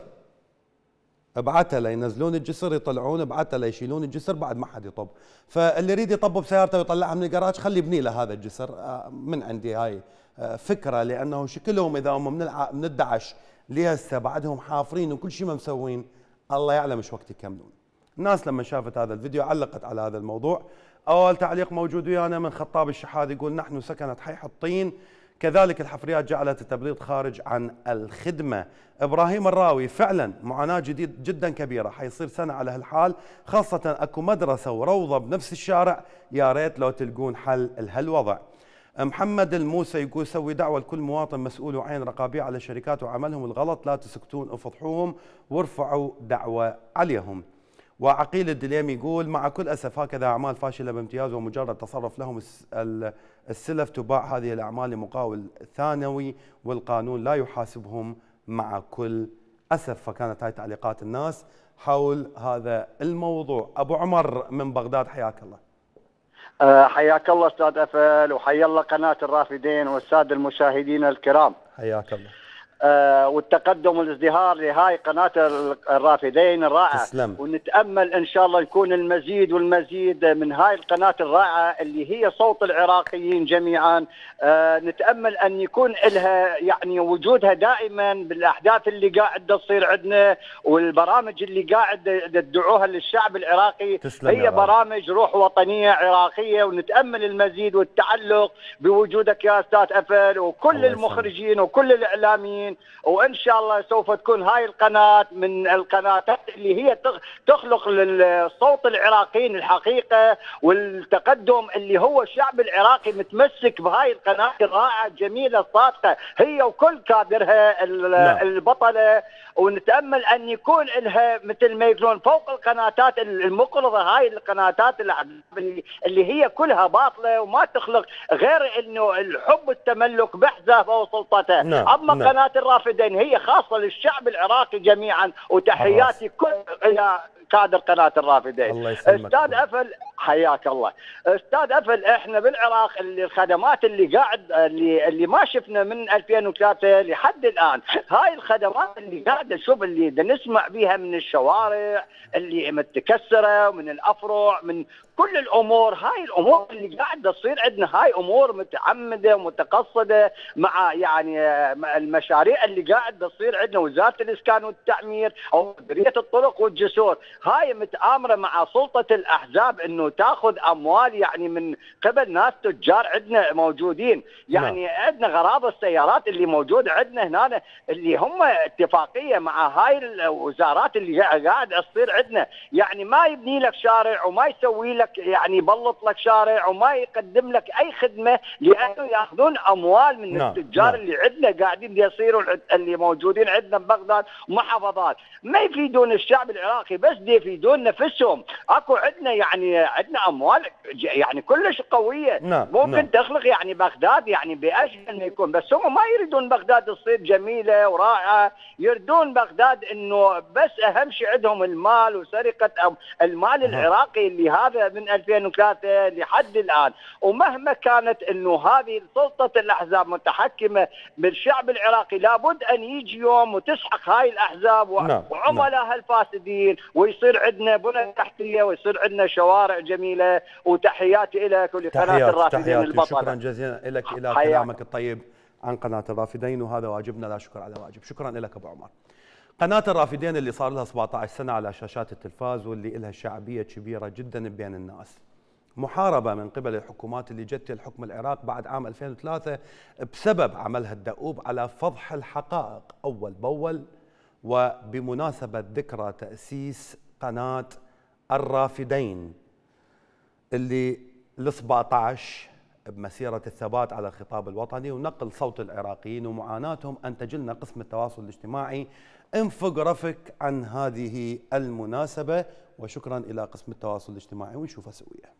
[SPEAKER 1] ابعتها لينزلون الجسر يطلعون، ابعتها ليشيلون الجسر بعد ما حد يطب. فاللي يريد يطب بسيارته ويطلعها من الجراج خلي يبني له هذا الجسر. من عندي هاي فكره، لانه شكلهم اذا هم من من الدعش لهسه بعدهم حافرين وكل شيء ما مسوين، الله يعلم ايش وقت يكملون. الناس لما شافت هذا الفيديو علقت على هذا الموضوع. اول تعليق موجود ويانا من خطاب الشحاذ يقول: نحن سكنة حي الطين، كذلك الحفريات جعلت التبريد خارج عن الخدمة. إبراهيم الراوي: فعلا معاناة جديد جدا كبيرة، حيصير سنة على هالحال، خاصة أكو مدرسة وروضة بنفس الشارع، يا ريت لو تلقون حل لهالوضع. محمد الموسى يقول: سوي دعوة لكل مواطن مسؤول وعين رقابية على الشركات وعملهم الغلط، لا تسكتون افضحوهم وارفعوا دعوة عليهم. وعقيل الدليمي يقول: مع كل أسف هكذا أعمال فاشلة بامتياز ومجرد تصرف لهم السلف تباع هذه الأعمال لمقاول ثانوي والقانون لا يحاسبهم مع كل أسف. فكانت هاي تعليقات الناس حول هذا الموضوع. أبو عمر من بغداد، حياك الله.
[SPEAKER 15] أه حياك الله أستاذ أفل، وحيا الله قناة الرافدين والسادة المشاهدين الكرام.
[SPEAKER 1] حياك الله.
[SPEAKER 15] آه والتقدم والازدهار لهاي قناة الرافدين الرائعة.
[SPEAKER 1] تسلم.
[SPEAKER 15] ونتأمل إن شاء الله يكون المزيد والمزيد من هاي القناة الرائعة اللي هي صوت العراقيين جميعا. آه نتأمل أن يكون لها يعني وجودها دائما بالأحداث اللي قاعد تصير عندنا والبرامج اللي قاعد تدعوها للشعب العراقي. هي برامج روح وطنية عراقية، ونتأمل المزيد والتعلق بوجودك يا أستاذ أفل وكل المخرجين وكل الإعلاميين، وإن شاء الله سوف تكون هاي القناة من القنوات اللي هي تخلق للصوت العراقيين الحقيقة والتقدم اللي هو الشعب العراقي متمسك بهاي القناة الرائعة الجميلة الصادقة هي وكل كادرها البطلة. ونتأمل أن يكون لها مثل ما يقولون فوق القناتات المقرضة هاي القناتات اللي هي كلها باطلة وما تخلق غير إنه الحب التملك بحزافه وسلطته.
[SPEAKER 1] نعم.
[SPEAKER 15] أما
[SPEAKER 1] نعم.
[SPEAKER 15] قناة الرافدين هي خاصة للشعب العراقي جميعا، وتحياتي كل إلى كادر قناة الرافدين.
[SPEAKER 1] الله يسلمك.
[SPEAKER 15] أستاذ أفل حياك الله. أستاذ أفل، إحنا بالعراق اللي الخدمات اللي قاعد اللي اللي ما شفنا من ألفين وثلاثة لحد الآن، هاي الخدمات اللي قاعد نشوف اللي نسمع بها من الشوارع اللي متكسرة ومن الأفرع من كل الأمور، هاي الأمور اللي قاعدة تصير عندنا هاي أمور متعمدة ومتقصدة مع يعني المشاريع اللي قاعدة تصير عندنا وزارة الإسكان والتعمير أو مديرية الطرق والجسور. هاي متآمرة مع سلطة الأحزاب أنه تأخذ أموال يعني من قبل ناس تجار عندنا موجودين، يعني لا. عندنا غراض السيارات اللي موجود عندنا هنا اللي هم اتفاقية مع هاي الوزارات اللي قاعد تصير عندنا، يعني ما يبني لك شارع وما يسوي لك يعني يبلط لك شارع وما يقدم لك أي خدمة، لأنه يأخذون أموال من لا. التجار لا. اللي عندنا قاعدين يصيروا اللي موجودين عندنا ببغداد ومحافظات، ما يفيدون الشعب العراقي بس دي يفيدون نفسهم. اكو عندنا يعني عندنا اموال يعني كلش قويه نعم. ممكن نعم. تخلق يعني بغداد يعني باجمل ما يكون، بس هم ما يريدون بغداد تصير جميله ورائعه، يريدون بغداد انه بس اهم شيء عندهم المال وسرقه المال العراقي اللي هذا من ألفين وثلاثة لحد الان. ومهما كانت انه هذه سلطه الاحزاب متحكمه بالشعب العراقي، لابد ان يجي يوم وتسحق هاي الاحزاب نعم. وعملائها الفاسدين، ويصير عندنا بنى تحتيه ويصير عندنا شوارع جميله. وتحياتي لك ولقناه الرافدين البطله.
[SPEAKER 1] شكرا جزيلا لك الى كلامك الطيب عن قناه الرافدين، وهذا واجبنا لا شكر على واجب. شكرا لك ابو عمر. قناه الرافدين اللي صار لها سبعطعش سنه على شاشات التلفاز واللي لها شعبيه كبيره جدا بين الناس، محاربه من قبل الحكومات اللي جت الحكم العراق بعد عام ألفين وثلاثة بسبب عملها الدؤوب على فضح الحقائق اول باول، وبمناسبة ذكرى تأسيس قناة الرافدين اللي ال سبعطعش بمسيرة الثبات على الخطاب الوطني ونقل صوت العراقيين ومعاناتهم، أنتج لنا قسم التواصل الاجتماعي انفوجرافيك عن هذه المناسبة، وشكرا إلى قسم التواصل الاجتماعي ونشوفها سوية.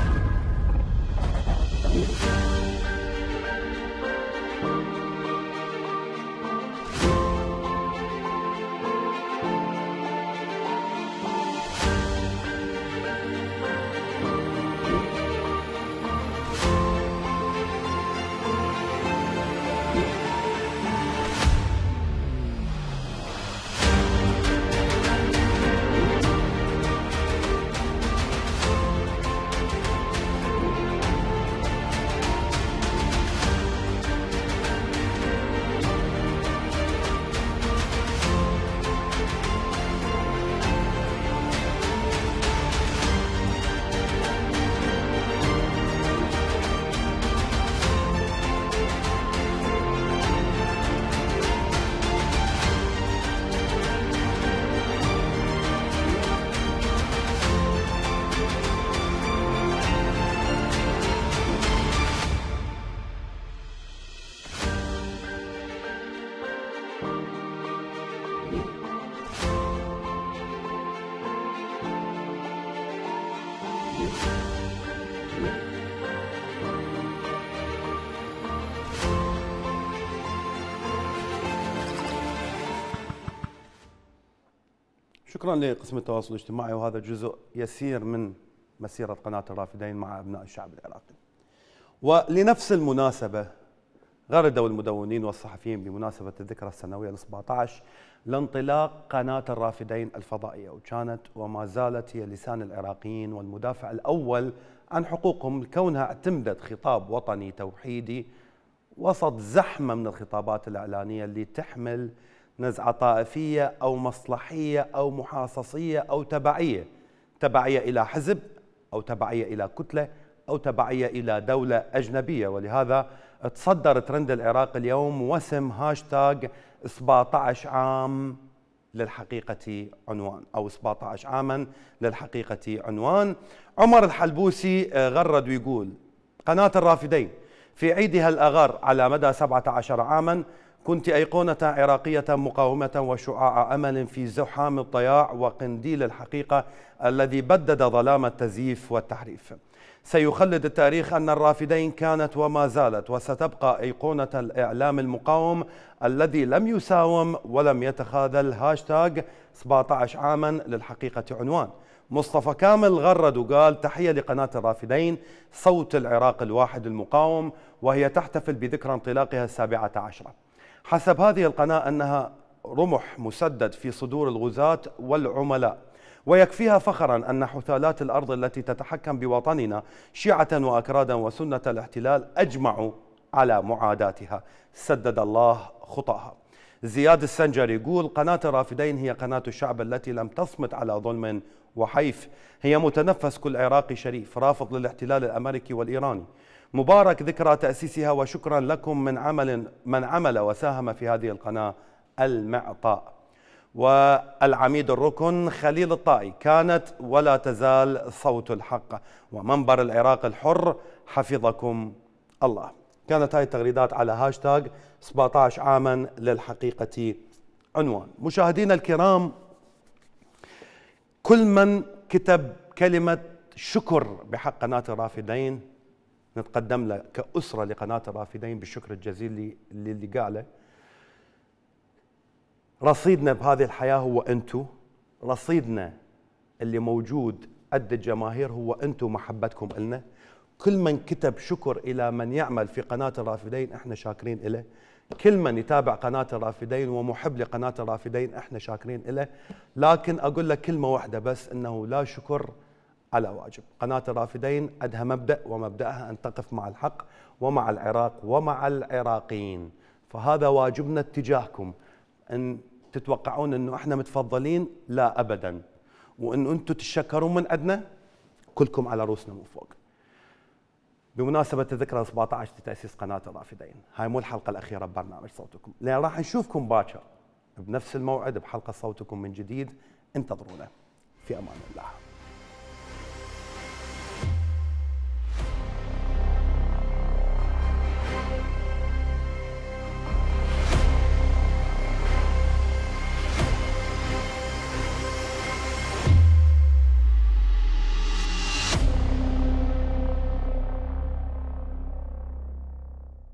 [SPEAKER 1] شكرا لقسم التواصل الاجتماعي، وهذا جزء يسير من مسيرة قناة الرافدين مع أبناء الشعب العراقي. ولنفس المناسبة غردوا المدونين والصحفيين بمناسبة الذكرى السنوية لسبعطعش لانطلاق قناة الرافدين الفضائية، وكانت وما زالت هي لسان العراقيين والمدافع الأول عن حقوقهم، كونها اعتمدت خطاب وطني توحيدي وسط زحمة من الخطابات الإعلانية اللي تحمل نزعة طائفية أو مصلحية أو محاصصية أو تبعية، تبعية إلى حزب أو تبعية إلى كتلة أو تبعية إلى دولة أجنبية. ولهذا تصدر ترند العراق اليوم وسم هاشتاج سبعطعش عام للحقيقة عنوان، أو سبعطعش عاما للحقيقة عنوان. عمر الحلبوسي غرد ويقول: قناة الرافدين في عيدها الأغر على مدى سبعة عشر عاما كنت أيقونة عراقية مقاومة وشعاع أمل في زحام الضياع وقنديل الحقيقة الذي بدد ظلام التزييف والتحريف. سيخلد التاريخ أن الرافدين كانت وما زالت وستبقى أيقونة الإعلام المقاوم الذي لم يساوم ولم يتخاذل. هاشتاج سبعطعش عاما للحقيقة عنوان. مصطفى كامل غرد وقال: تحية لقناة الرافدين صوت العراق الواحد المقاوم، وهي تحتفل بذكرى انطلاقها السابعة عشرة. حسب هذه القناة أنها رمح مسدد في صدور الغزاة والعملاء، ويكفيها فخرا أن حثالات الأرض التي تتحكم بوطننا شيعة وأكرادا وسنة الاحتلال أجمعوا على معاداتها، سدد الله خطاها. زياد السنجري يقول قناة الرافدين هي قناة الشعب التي لم تصمت على ظلم وحيف، هي متنفس كل عراقي شريف رافض للاحتلال الأمريكي والإيراني. مبارك ذكرى تأسيسها وشكرا لكم من عمل من عمل وساهم في هذه القناة المعطاء. والعميد الركن خليل الطائي كانت ولا تزال صوت الحق ومنبر العراق الحر حفظكم الله. كانت هاي التغريدات على هاشتاغ سبعة عشر عاما للحقيقة عنوان. مشاهدينا الكرام، كل من كتب كلمة شكر بحق قناة الرافدين نتقدم له كأسرة لقناة الرافدين بالشكر الجزيل اللي قاله. رصيدنا بهذه الحياة هو أنتو، رصيدنا اللي موجود قد الجماهير هو أنتو محبتكم إلنا. كل من كتب شكر إلى من يعمل في قناة الرافدين احنا شاكرين إله. كل من يتابع قناة الرافدين ومحب لقناة الرافدين احنا شاكرين إله. لكن أقول لك كلمة واحدة بس، أنه لا شكر على واجب. قناة الرافدين عندها مبدأ، ومبدأها أن تقف مع الحق ومع العراق ومع العراقيين، فهذا واجبنا اتجاهكم. أن تتوقعون أنه احنا متفضلين؟ لا أبدا. وأن أنتم تشكرون من عندنا، كلكم على رؤوسنا من فوق. بمناسبة ذكرى سبعة عشر لتأسيس قناة الرافدين، هاي مو الحلقة الأخيرة ببرنامج صوتكم، لأن راح نشوفكم باكر بنفس الموعد بحلقة صوتكم من جديد. انتظرونا، في أمان الله.